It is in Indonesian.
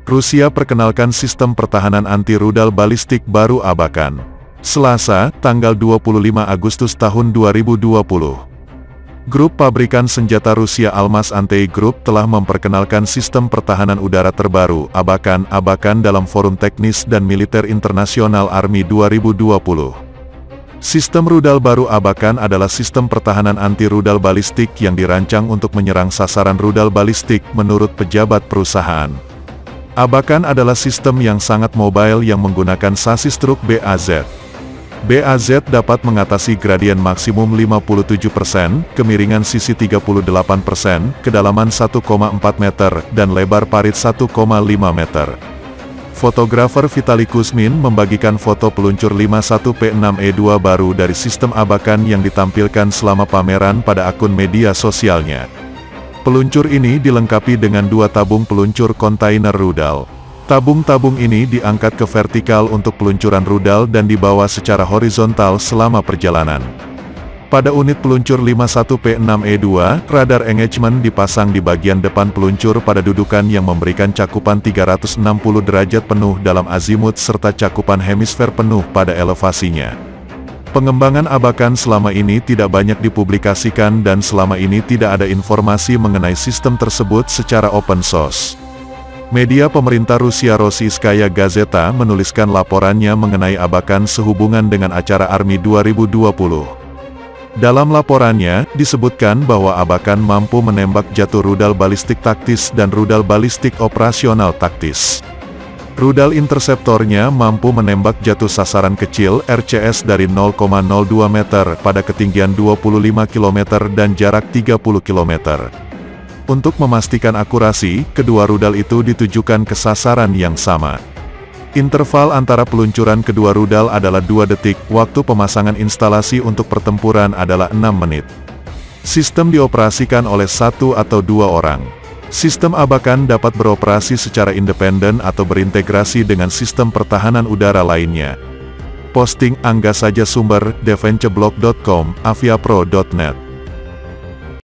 Rusia perkenalkan sistem pertahanan anti-rudal balistik baru Abakan. Selasa, tanggal 25 Agustus tahun 2020. Grup pabrikan senjata Rusia Almaz Antey Group telah memperkenalkan sistem pertahanan udara terbaru Abakan dalam Forum Teknis dan Militer Internasional Army 2020. Sistem rudal baru Abakan adalah sistem pertahanan anti-rudal balistik yang dirancang untuk menyerang sasaran rudal balistik menurut pejabat perusahaan. Abakan adalah sistem yang sangat mobile yang menggunakan sasis truk BAZ. BAZ dapat mengatasi gradien maksimum 57%, kemiringan sisi 38%, kedalaman 1,4 meter, dan lebar parit 1,5 meter. Fotografer Vitali Kuzmin membagikan foto peluncur 51P6E2 baru dari sistem Abakan yang ditampilkan selama pameran pada akun media sosialnya. Peluncur ini dilengkapi dengan 2 tabung peluncur kontainer rudal. Tabung-tabung ini diangkat ke vertikal untuk peluncuran rudal dan dibawa secara horizontal selama perjalanan. Pada unit peluncur 51P6E2, radar engagement dipasang di bagian depan peluncur pada dudukan yang memberikan cakupan 360 derajat penuh dalam azimut serta cakupan hemisfer penuh pada elevasinya. Pengembangan Abakan selama ini tidak banyak dipublikasikan dan selama ini tidak ada informasi mengenai sistem tersebut secara open source. Media pemerintah Rusia Rossiyskaya Gazeta menuliskan laporannya mengenai Abakan sehubungan dengan acara Army 2020. Dalam laporannya, disebutkan bahwa Abakan mampu menembak jatuh rudal balistik taktis dan rudal balistik operasional taktis. Rudal interceptornya mampu menembak jatuh sasaran kecil RCS dari 0,02 meter pada ketinggian 25 km dan jarak 30 km. Untuk memastikan akurasi, kedua rudal itu ditujukan ke sasaran yang sama. Interval antara peluncuran kedua rudal adalah 2 detik, waktu pemasangan instalasi untuk pertempuran adalah 6 menit. Sistem dioperasikan oleh 1 atau 2 orang. Sistem Abakan dapat beroperasi secara independen atau berintegrasi dengan sistem pertahanan udara lainnya. Posting Angga Saja Sumber, defenseblog.com, aviapro.net.